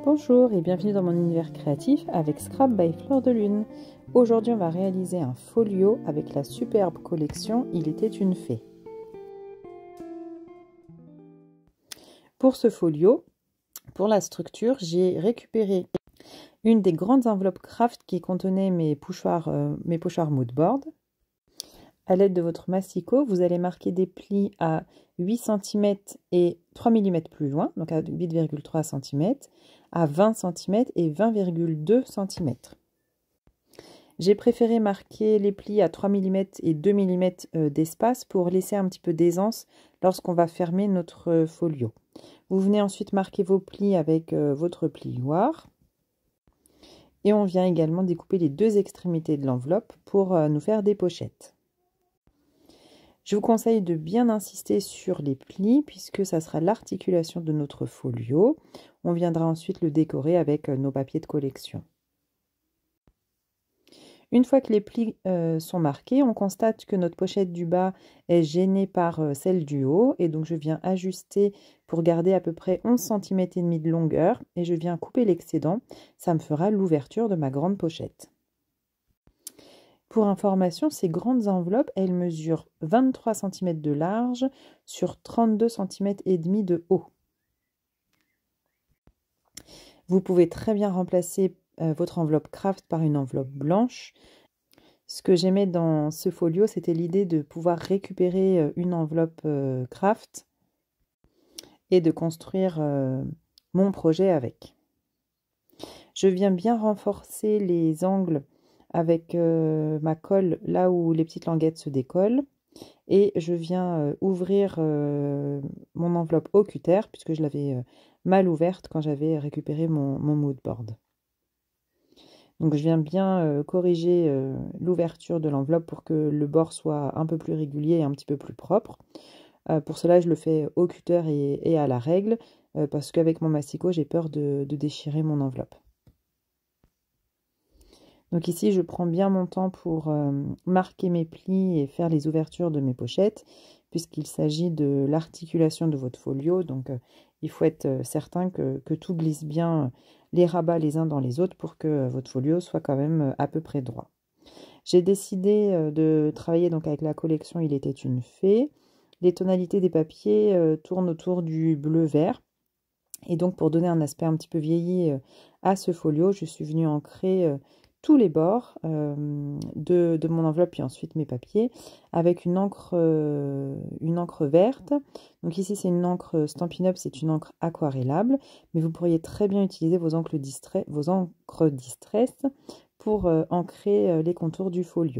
Bonjour et bienvenue dans mon univers créatif avec Scrap by Fleur de Lune. Aujourd'hui on va réaliser un folio avec la superbe collection Il était une fée. Pour ce folio, pour la structure, j'ai récupéré une des grandes enveloppes craft qui contenait mes pochoirs mood board. À l'aide de votre massicot, vous allez marquer des plis à 8 cm et 3 mm plus loin, donc à 8,3 cm, à 20 cm et 20,2 cm. J'ai préféré marquer les plis à 3 mm et 2 mm d'espace pour laisser un petit peu d'aisance lorsqu'on va fermer notre folio. Vous venez ensuite marquer vos plis avec votre plioir. Et on vient également découper les deux extrémités de l'enveloppe pour nous faire des pochettes. Je vous conseille de bien insister sur les plis puisque ça sera l'articulation de notre folio. On viendra ensuite le décorer avec nos papiers de collection. Une fois que les plis sont marqués, on constate que notre pochette du bas est gênée par celle du haut. Et donc je viens ajuster pour garder à peu près 11 cm et demi de longueur. Et je viens couper l'excédent. Ça me fera l'ouverture de ma grande pochette. Pour information, ces grandes enveloppes, elles mesurent 23 cm de large sur 32 cm et demi de haut. Vous pouvez très bien remplacer votre enveloppe craft par une enveloppe blanche. Ce que j'aimais dans ce folio, c'était l'idée de pouvoir récupérer une enveloppe craft et de construire mon projet avec. Je viens bien renforcer les angles avec ma colle là où les petites languettes se décollent et je viens ouvrir mon enveloppe au cutter puisque je l'avais mal ouverte quand j'avais récupéré mon mood board. Donc je viens bien corriger l'ouverture de l'enveloppe pour que le bord soit un peu plus régulier et un petit peu plus propre. Pour cela je le fais au cutter et à la règle parce qu'avec mon massicot j'ai peur de déchirer mon enveloppe. Donc ici, je prends bien mon temps pour marquer mes plis et faire les ouvertures de mes pochettes, puisqu'il s'agit de l'articulation de votre folio. Donc il faut être certain que tout glisse bien les rabats les uns dans les autres pour que votre folio soit quand même à peu près droit. J'ai décidé de travailler donc avec la collection Il était une fée. Les tonalités des papiers tournent autour du bleu-vert. Et donc pour donner un aspect un petit peu vieilli à ce folio, je suis venue ancrer tous les bords de mon enveloppe puis ensuite mes papiers avec une encre verte. Donc ici c'est une encre Stampin' Up, c'est une encre aquarellable, mais vous pourriez très bien utiliser vos encres Distress pour ancrer les contours du folio.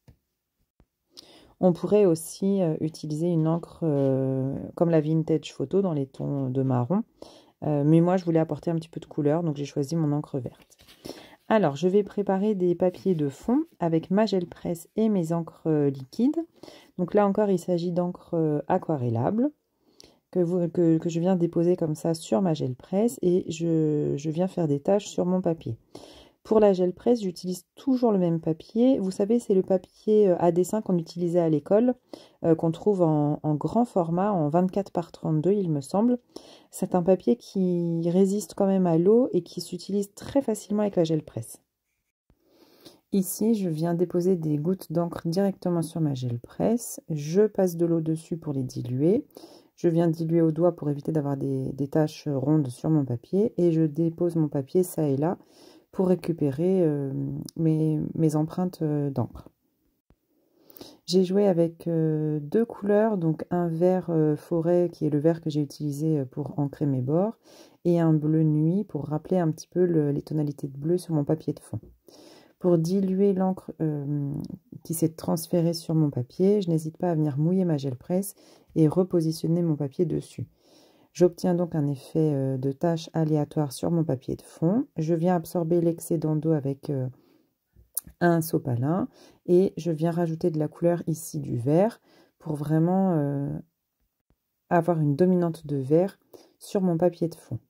On pourrait aussi utiliser une encre comme la Vintage Photo dans les tons de marron, mais moi je voulais apporter un petit peu de couleur, donc j'ai choisi mon encre verte. Alors, je vais préparer des papiers de fond avec ma gel presse et mes encres liquides. Donc là encore, il s'agit d'encre aquarellable que je viens déposer comme ça sur ma gel presse et je viens faire des taches sur mon papier. Pour la gel presse, j'utilise toujours le même papier. Vous savez, c'est le papier à dessin qu'on utilisait à l'école, qu'on trouve en grand format, en 24 par 32, il me semble. C'est un papier qui résiste quand même à l'eau et qui s'utilise très facilement avec la gel presse. Ici, je viens déposer des gouttes d'encre directement sur ma gel presse. Je passe de l'eau dessus pour les diluer. Je viens diluer au doigt pour éviter d'avoir des taches rondes sur mon papier. Et je dépose mon papier ça et là pour récupérer mes empreintes d'encre. J'ai joué avec deux couleurs, donc un vert forêt qui est le vert que j'ai utilisé pour ancrer mes bords et un bleu nuit pour rappeler un petit peu les tonalités de bleu sur mon papier de fond. Pour diluer l'encre qui s'est transférée sur mon papier, je n'hésite pas à venir mouiller ma gel presse et repositionner mon papier dessus. J'obtiens donc un effet de tache aléatoire sur mon papier de fond. Je viens absorber l'excédent d'eau avec un sopalin et je viens rajouter de la couleur ici du vert pour vraiment avoir une dominante de vert sur mon papier de fond.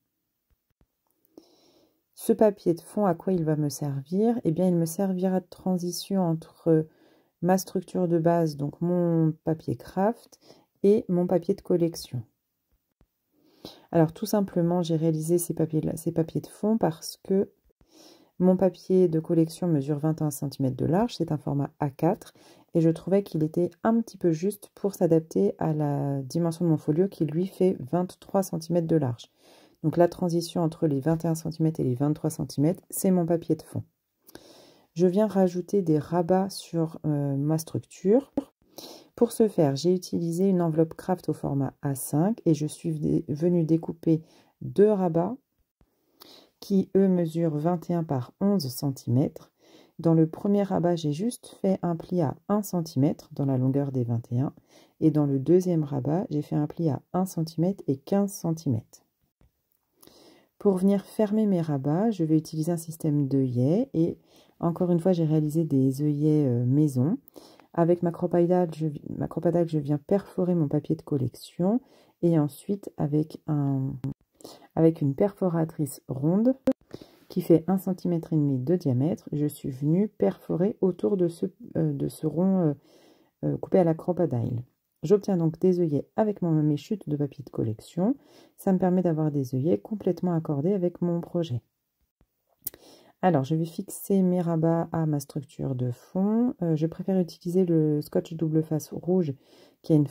Ce papier de fond, à quoi il va me servir? Eh bien, il me servira de transition entre ma structure de base, donc mon papier craft, et mon papier de collection. Alors tout simplement, j'ai réalisé ces papiers de fond parce que mon papier de collection mesure 21 cm de large, c'est un format A4 et je trouvais qu'il était un petit peu juste pour s'adapter à la dimension de mon folio qui lui fait 23 cm de large. Donc la transition entre les 21 cm et les 23 cm, c'est mon papier de fond. Je viens rajouter des rabats sur ma structure. Pour ce faire, j'ai utilisé une enveloppe craft au format A5 et je suis venue découper deux rabats qui, eux, mesurent 21 par 11 cm. Dans le premier rabat, j'ai juste fait un pli à 1 cm dans la longueur des 21 et dans le deuxième rabat, j'ai fait un pli à 1 cm et 15 cm. Pour venir fermer mes rabats, je vais utiliser un système d'œillets et encore une fois, j'ai réalisé des œillets maison. Avec ma cropadale, je viens perforer mon papier de collection et ensuite avec une perforatrice ronde qui fait 1,5 cm de diamètre, je suis venue perforer autour de ce rond coupé à la cropadile. J'obtiens donc des œillets avec mes chutes de papier de collection. Ça me permet d'avoir des œillets complètement accordés avec mon projet. Alors, je vais fixer mes rabats à ma structure de fond. Je préfère utiliser le scotch double face rouge qui a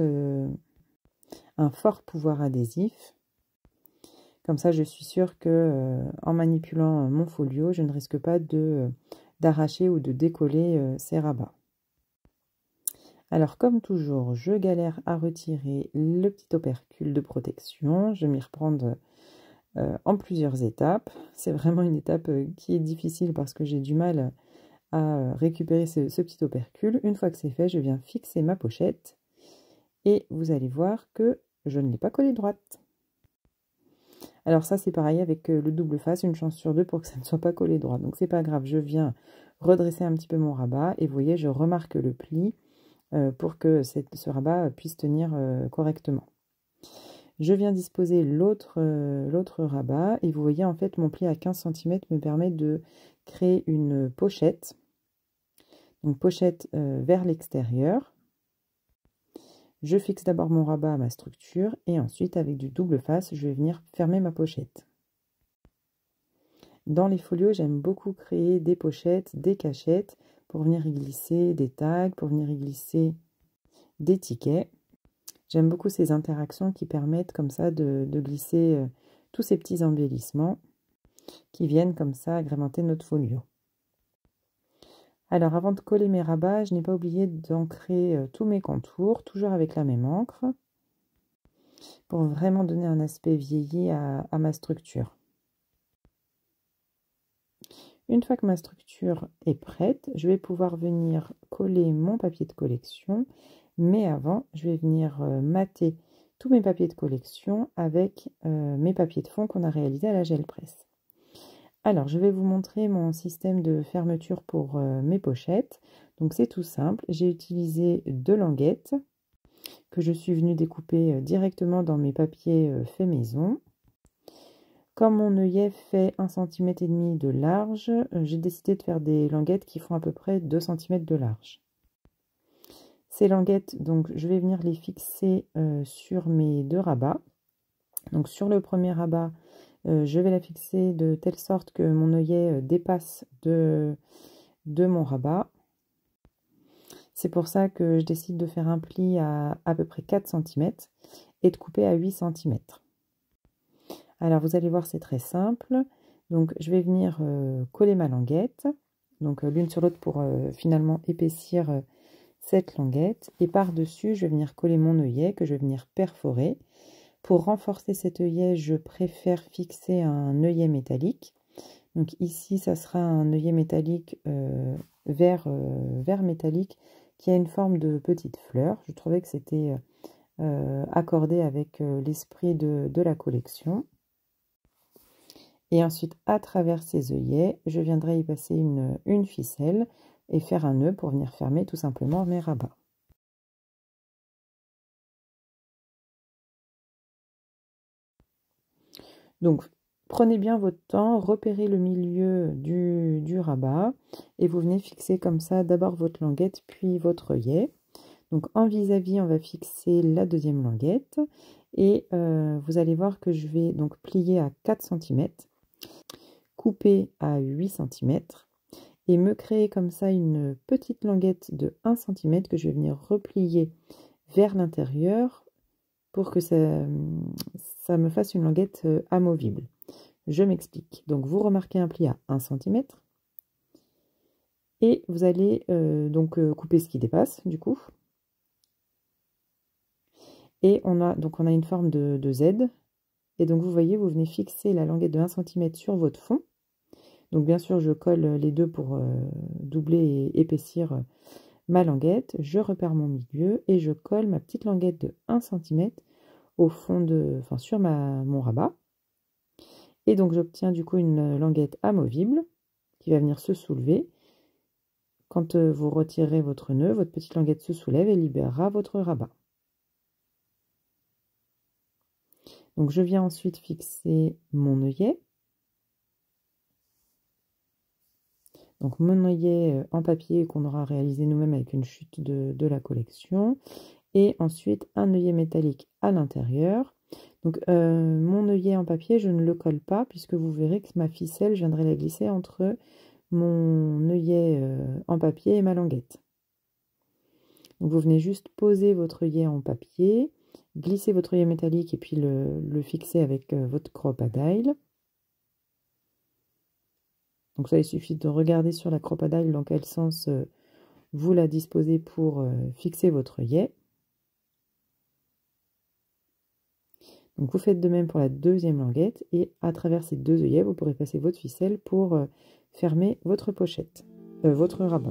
un fort pouvoir adhésif. Comme ça, je suis sûre que en manipulant mon folio, je ne risque pas d'arracher ou de décoller ces rabats. Alors, comme toujours, je galère à retirer le petit opercule de protection. Je vais m'y reprendre en plusieurs étapes. C'est vraiment une étape qui est difficile parce que j'ai du mal à récupérer ce petit opercule. Une fois que c'est fait, je viens fixer ma pochette et vous allez voir que je ne l'ai pas collée droite. Alors ça, c'est pareil avec le double face, une chance sur deux pour que ça ne soit pas collé droit. Donc c'est pas grave, je viens redresser un petit peu mon rabat et vous voyez, je remarque le pli pour que ce rabat puisse tenir correctement. Je viens disposer l'autre rabat et vous voyez en fait mon pli à 15 cm me permet de créer une pochette. Donc pochette vers l'extérieur. Je fixe d'abord mon rabat à ma structure et ensuite avec du double face, je vais venir fermer ma pochette. Dans les folios, j'aime beaucoup créer des pochettes, des cachettes pour venir y glisser des tags, pour venir y glisser des tickets. J'aime beaucoup ces interactions qui permettent comme ça de glisser tous ces petits embellissements qui viennent comme ça agrémenter notre folio. Alors avant de coller mes rabats, je n'ai pas oublié d'ancrer tous mes contours, toujours avec la même encre, pour vraiment donner un aspect vieilli à ma structure. Une fois que ma structure est prête, je vais pouvoir venir coller mon papier de collection. Mais avant, je vais venir mater tous mes papiers de collection avec mes papiers de fond qu'on a réalisés à la gel presse. Alors, je vais vous montrer mon système de fermeture pour mes pochettes. Donc, c'est tout simple. J'ai utilisé deux languettes que je suis venue découper directement dans mes papiers fait maison. Comme mon œillet fait 1,5 cm de large, j'ai décidé de faire des languettes qui font à peu près 2 cm de large. Ces languettes, donc, je vais venir les fixer sur mes deux rabats. Donc, sur le premier rabat, je vais la fixer de telle sorte que mon œillet dépasse de mon rabat. C'est pour ça que je décide de faire un pli à peu près 4 cm et de couper à 8 cm. Alors, vous allez voir, c'est très simple. Donc, je vais venir coller ma languette, donc l'une sur l'autre pour finalement épaissir cette languette. Et par-dessus, je vais venir coller mon œillet que je vais venir perforer. Pour renforcer cet œillet, je préfère fixer un œillet métallique. Donc ici, ça sera un œillet métallique vert métallique qui a une forme de petite fleur. Je trouvais que c'était accordé avec l'esprit de la collection. Et ensuite, à travers ces œillets, je viendrai y passer une ficelle et faire un nœud pour venir fermer tout simplement mes rabats. Donc, prenez bien votre temps, repérez le milieu du rabat et vous venez fixer comme ça d'abord votre languette puis votre œillet. Donc en vis-à-vis, on va fixer la deuxième languette et vous allez voir que je vais donc plier à 4 cm, couper à 8 cm et me créer comme ça une petite languette de 1 cm que je vais venir replier vers l'intérieur pour que ça me fasse une languette amovible. Je m'explique. Donc vous remarquez un pli à 1 cm et vous allez couper ce qui dépasse du coup. Et on a une forme de Z. Et donc vous voyez, vous venez fixer la languette de 1 cm sur votre fond. Donc bien sûr, je colle les deux pour doubler et épaissir ma languette. Je repère mon milieu et je colle ma petite languette de 1 cm au fond sur mon rabat. Et donc j'obtiens du coup une languette amovible qui va venir se soulever. Quand vous retirez votre nœud, votre petite languette se soulève et libérera votre rabat. Donc je viens ensuite fixer mon œillet. Donc mon œillet en papier qu'on aura réalisé nous-mêmes avec une chute de la collection. Et ensuite un œillet métallique à l'intérieur. Donc mon œillet en papier, je ne le colle pas puisque vous verrez que ma ficelle, je viendrai la glisser entre mon œillet en papier et ma languette. Donc vous venez juste poser votre œillet en papier, glisser votre œillet métallique et puis le fixer avec votre crocodile. Donc ça, il suffit de regarder sur la crocodile dans quel sens vous la disposez pour fixer votre œillet. Donc vous faites de même pour la deuxième languette et à travers ces deux œillets, vous pourrez passer votre ficelle pour fermer votre pochette, votre rabat.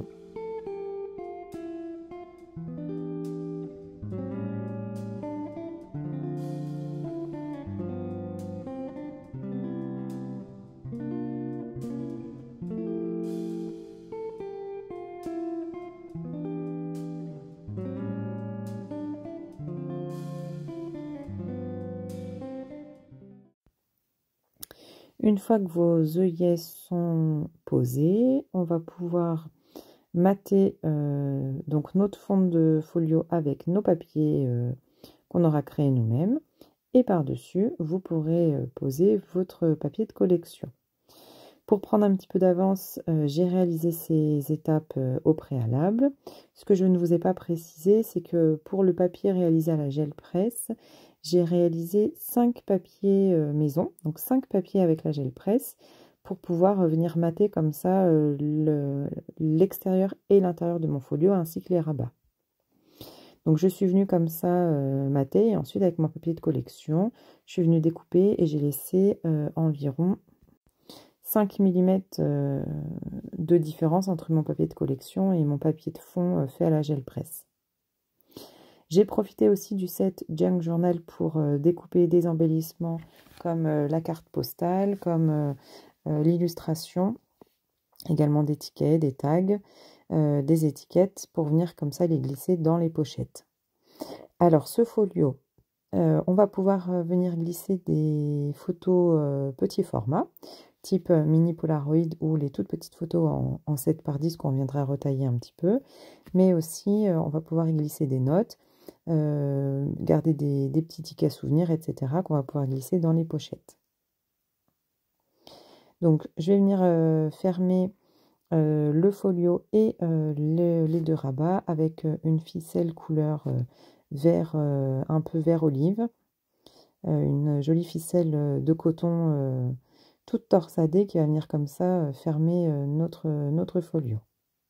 Une fois que vos œillets sont posés, on va pouvoir mater donc notre fond de folio avec nos papiers qu'on aura créés nous-mêmes. Et par-dessus, vous pourrez poser votre papier de collection. Pour prendre un petit peu d'avance, j'ai réalisé ces étapes au préalable. Ce que je ne vous ai pas précisé, c'est que pour le papier réalisé à la gel presse, j'ai réalisé 5 papiers maison, donc 5 papiers avec la gel presse, pour pouvoir venir mater comme ça l'extérieur et l'intérieur de mon folio, ainsi que les rabats. Donc je suis venue comme ça mater, et ensuite avec mon papier de collection, je suis venue découper et j'ai laissé environ 5 mm de différence entre mon papier de collection et mon papier de fond fait à la gel presse. J'ai profité aussi du set Junk Journal pour découper des embellissements comme la carte postale, comme l'illustration, également des tickets, des tags, des étiquettes pour venir comme ça les glisser dans les pochettes. Alors ce folio, on va pouvoir venir glisser des photos petit format, type mini Polaroid ou les toutes petites photos en 7x10 qu'on viendra retailler un petit peu. Mais aussi, on va pouvoir y glisser des notes, garder des petits tickets souvenirs, etc. qu'on va pouvoir glisser dans les pochettes. Donc, je vais venir fermer le folio et les deux rabats avec une ficelle couleur vert, un peu vert olive. Une jolie ficelle de coton toute torsadée qui va venir comme ça fermer notre folio.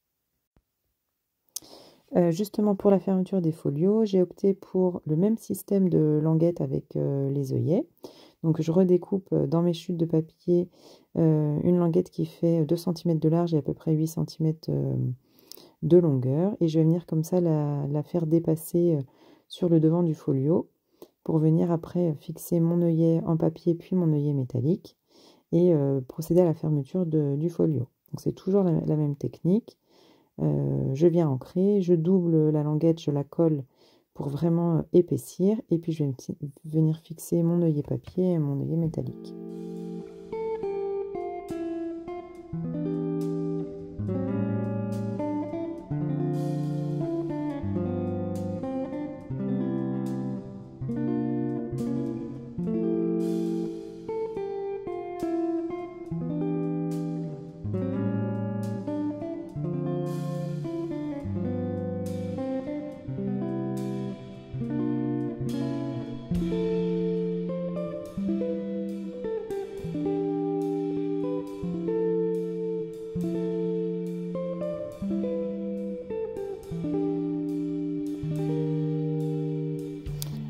Justement pour la fermeture des folios, j'ai opté pour le même système de languette avec les œillets. Donc je redécoupe dans mes chutes de papier une languette qui fait 2 cm de large et à peu près 8 cm de longueur. Et je vais venir comme ça la faire dépasser sur le devant du folio pour venir après fixer mon œillet en papier puis mon œillet métallique et procéder à la fermeture du folio. Donc c'est toujours la même technique. Je viens ancrer, je double la languette, je la colle pour vraiment épaissir et puis je vais venir fixer mon œillet papier et mon œillet métallique.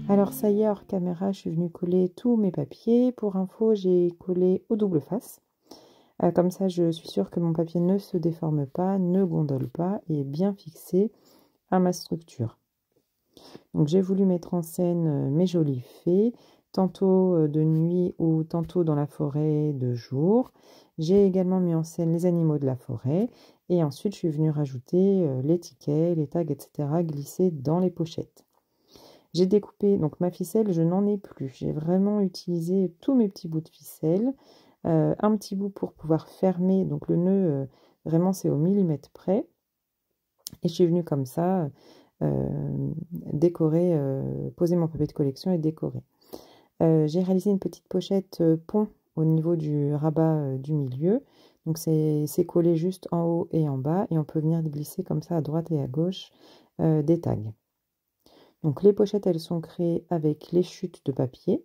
Alors ça y est, hors caméra, je suis venue coller tous mes papiers. Pour info, j'ai collé au double face. Comme ça, je suis sûre que mon papier ne se déforme pas, ne gondole pas et est bien fixé à ma structure. Donc j'ai voulu mettre en scène mes jolies fées, tantôt de nuit ou tantôt dans la forêt de jour. J'ai également mis en scène les animaux de la forêt et ensuite je suis venue rajouter les tickets, les tags, etc. glissés dans les pochettes. J'ai découpé, donc ma ficelle, je n'en ai plus. J'ai vraiment utilisé tous mes petits bouts de ficelle. Un petit bout pour pouvoir fermer, donc le nœud, vraiment c'est au millimètre près. Et je suis venue comme ça décorer, poser mon papier de collection et décorer. J'ai réalisé une petite pochette pont au niveau du rabat du milieu. Donc c'est collé juste en haut et en bas et on peut venir glisser comme ça à droite et à gauche des tags. Donc les pochettes, elles sont créées avec les chutes de papier.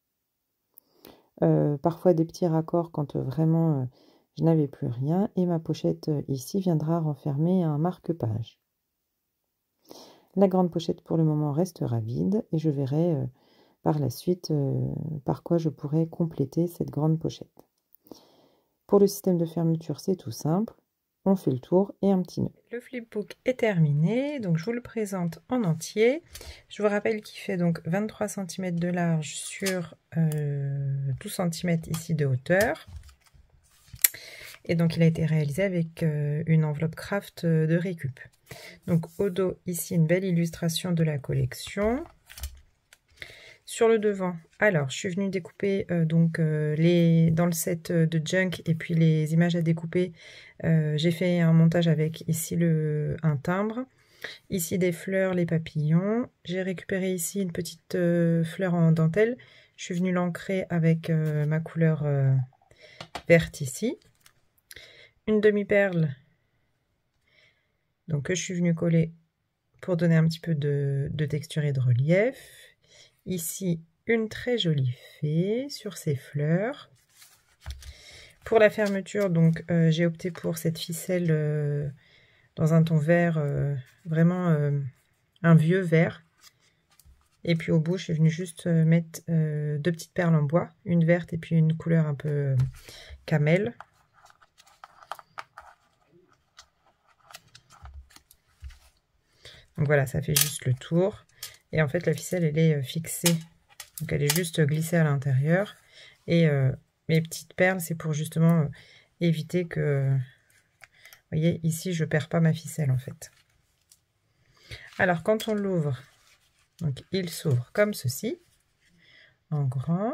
Parfois des petits raccords quand vraiment je n'avais plus rien. Et ma pochette ici viendra renfermer un marque-page. La grande pochette pour le moment restera vide et je verrai par la suite par quoi je pourrais compléter cette grande pochette. Pour le système de fermeture, c'est tout simple. On fait le tour et un petit nœud. Le flipbook est terminé, donc je vous le présente en entier. Je vous rappelle qu'il fait donc 23 cm de large sur 12 cm ici de hauteur. Et donc il a été réalisé avec une enveloppe craft de récup. Donc au dos, ici une belle illustration de la collection. Sur le devant, alors je suis venue découper dans le set de junk et puis les images à découper. J'ai fait un montage avec ici un timbre, ici des fleurs, les papillons. J'ai récupéré ici une petite fleur en dentelle. Je suis venue l'ancrer avec ma couleur verte ici. Une demi-perle donc que je suis venue coller pour donner un petit peu de texture et de relief. Ici, une très jolie fée sur ses fleurs. Pour la fermeture, donc j'ai opté pour cette ficelle dans un ton vert, vraiment un vieux vert. Et puis au bout, je suis venue juste mettre deux petites perles en bois, une verte et puis une couleur un peu camel. Donc voilà, ça fait juste le tour. Et en fait, la ficelle, elle est fixée. Donc elle est juste glissée à l'intérieur. Et mes petites perles, c'est pour justement éviter que... Vous voyez, ici, je ne perds pas ma ficelle, en fait. Alors, quand on l'ouvre, donc il s'ouvre comme ceci, en grand.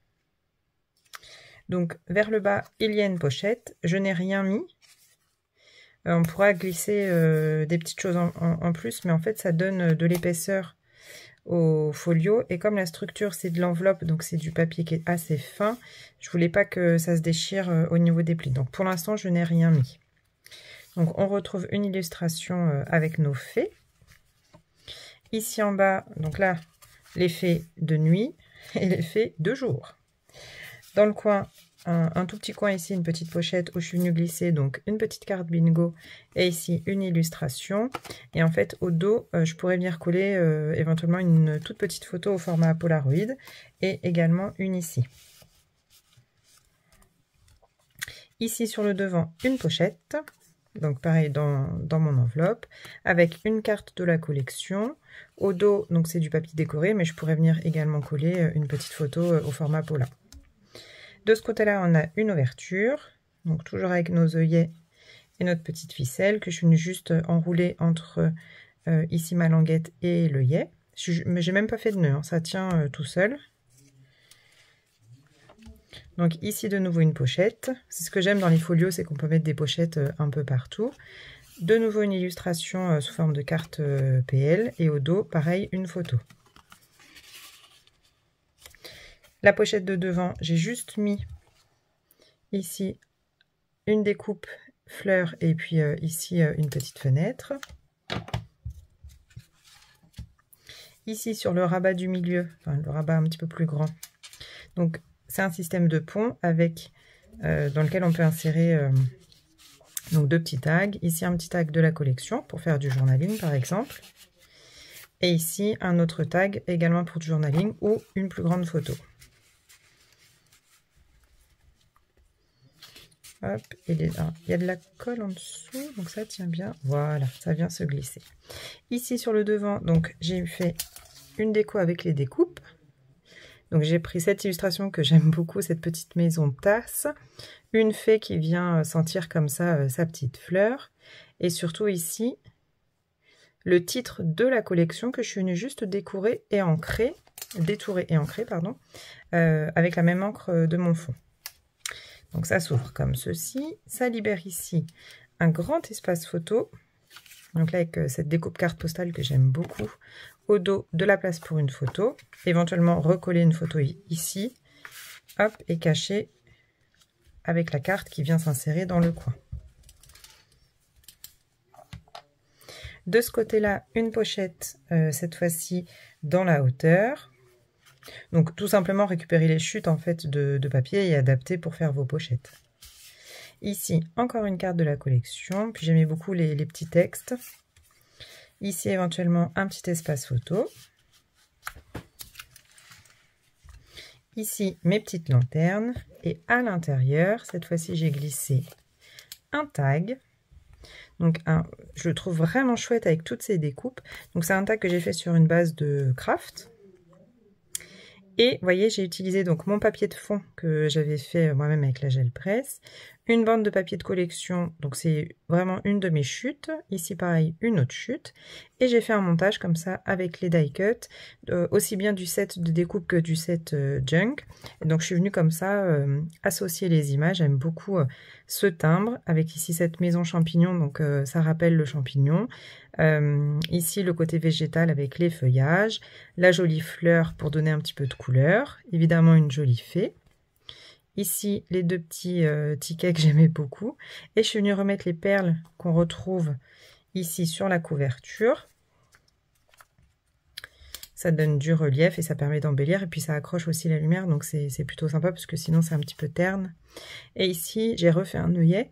Donc, vers le bas, il y a une pochette. Je n'ai rien mis. On pourra glisser des petites choses en plus, mais en fait, ça donne de l'épaisseur au folio. Et comme la structure, c'est de l'enveloppe, donc c'est du papier qui est assez fin, je voulais pas que ça se déchire au niveau des plis. Donc, pour l'instant, je n'ai rien mis. Donc, on retrouve une illustration avec nos fées. Ici en bas, donc là, les fées de nuit et les fées de jour. Dans le coin, un tout petit coin ici, une petite pochette où je suis venue glisser donc une petite carte bingo et ici une illustration. Et en fait, au dos, je pourrais venir coller éventuellement une toute petite photo au format Polaroid et également une ici. Ici sur le devant, une pochette. Donc pareil dans mon enveloppe, avec une carte de la collection. Au dos, donc c'est du papier décoré, mais je pourrais venir également coller une petite photo au format Pola. De ce côté-là, on a une ouverture, donc toujours avec nos œillets et notre petite ficelle, que je suis venue juste enrouler entre ici ma languette et l'œillet. Mais j'ai même pas fait de nœud, hein, ça tient tout seul. Donc ici de nouveau une pochette, c'est ce que j'aime dans les folios, c'est qu'on peut mettre des pochettes un peu partout. De nouveau une illustration sous forme de carte PL et au dos pareil une photo. La pochette de devant, j'ai juste mis ici une découpe fleur et puis ici une petite fenêtre. Ici sur le rabat du milieu, enfin le rabat un petit peu plus grand, donc c'est un système de pont avec dans lequel on peut insérer donc deux petits tags. Ici un petit tag de la collection pour faire du journaling par exemple. Et ici, un autre tag également pour du journaling ou une plus grande photo. Hop, il y a de la colle en dessous, donc ça tient bien. Voilà, ça vient se glisser. Ici sur le devant, donc j'ai fait une déco avec les découpes. Donc j'ai pris cette illustration que j'aime beaucoup, cette petite maison tasse. Une fée qui vient sentir comme ça sa petite fleur. Et surtout ici, le titre de la collection que je suis venue juste détourer et ancrer, pardon, avec la même encre de mon fond. Donc ça s'ouvre comme ceci, ça libère ici un grand espace photo, donc là avec cette découpe carte postale que j'aime beaucoup, au dos de la place pour une photo, éventuellement recoller une photo ici, hop, et cacher avec la carte qui vient s'insérer dans le coin. De ce côté-là, une pochette, cette fois-ci dans la hauteur. Donc tout simplement récupérer les chutes en fait de papier et adapter pour faire vos pochettes. Ici encore une carte de la collection, puis j'aimais beaucoup les petits textes. Ici éventuellement un petit espace photo. Ici mes petites lanternes et à l'intérieur cette fois-ci j'ai glissé un tag. Donc je le trouve vraiment chouette avec toutes ces découpes. Donc c'est un tag que j'ai fait sur une base de craft. Et vous voyez, j'ai utilisé donc mon papier de fond que j'avais fait moi-même avec la gel presse, une bande de papier de collection, donc c'est vraiment une de mes chutes, ici pareil une autre chute, et j'ai fait un montage comme ça avec les die cut, aussi bien du set de découpe que du set junk. Et donc je suis venue comme ça associer les images, j'aime beaucoup ce timbre, avec ici cette maison champignon, donc ça rappelle le champignon. Ici le côté végétal avec les feuillages, la jolie fleur pour donner un petit peu de couleur, évidemment une jolie fée. Ici les deux petits tickets que j'aimais beaucoup, et je suis venue remettre les perles qu'on retrouve ici sur la couverture. Ça donne du relief et ça permet d'embellir, et puis ça accroche aussi la lumière, donc c'est plutôt sympa parce que sinon c'est un petit peu terne. Et ici j'ai refait un œillet.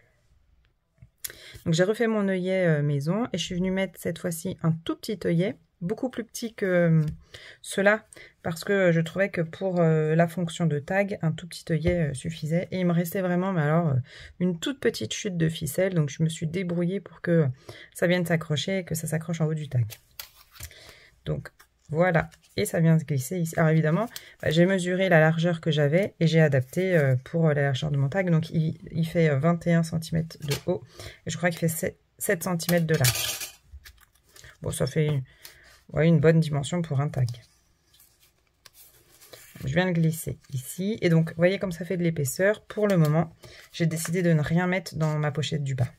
Donc j'ai refait mon œillet maison et je suis venue mettre cette fois-ci un tout petit œillet, beaucoup plus petit que cela, parce que je trouvais que pour la fonction de tag, un tout petit œillet suffisait. Et il me restait vraiment, mais alors, une toute petite chute de ficelle, donc je me suis débrouillée pour que ça vienne s'accrocher et que ça s'accroche en haut du tag. Donc voilà, et ça vient se glisser ici. Alors évidemment, j'ai mesuré la largeur que j'avais et j'ai adapté pour la largeur de mon tag. Donc il fait 21 cm de haut et je crois qu'il fait 7 cm de large. Bon, ça fait une bonne dimension pour un tag. Je viens de glisser ici et donc vous voyez comme ça fait de l'épaisseur. Pour le moment, j'ai décidé de ne rien mettre dans ma pochette du bas.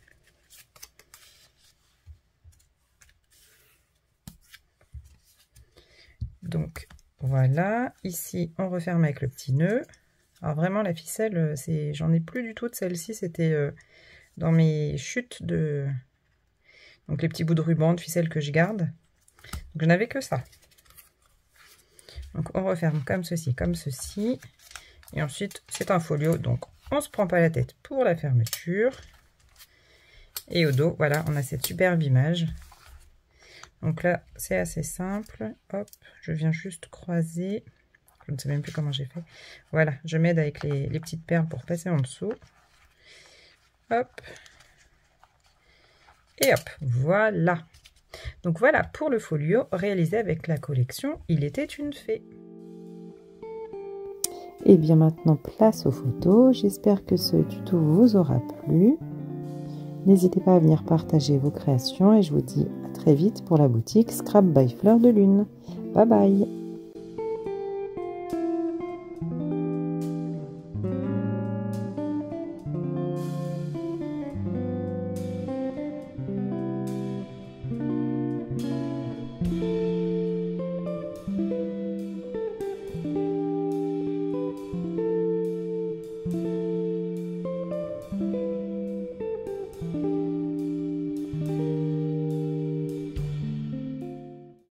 Donc voilà, ici on referme avec le petit nœud. Alors vraiment la ficelle, j'en ai plus du tout de celle-ci, c'était dans mes chutes de... Donc les petits bouts de ruban, de ficelle que je garde. Donc je n'avais que ça. Donc on referme comme ceci. Et ensuite c'est un folio, donc on ne se prend pas la tête pour la fermeture. Et au dos, voilà, on a cette superbe image. Donc là, c'est assez simple. Hop, je viens juste croiser. Je ne sais même plus comment j'ai fait. Voilà, je m'aide avec les petites perles pour passer en dessous. Hop. Et hop, voilà. Donc voilà pour le folio réalisé avec la collection Il était une fée. Et bien maintenant, place aux photos. J'espère que ce tuto vous aura plu. N'hésitez pas à venir partager vos créations et je vous dis à très vite pour la boutique Scrap by Fleur de Lune. Bye bye!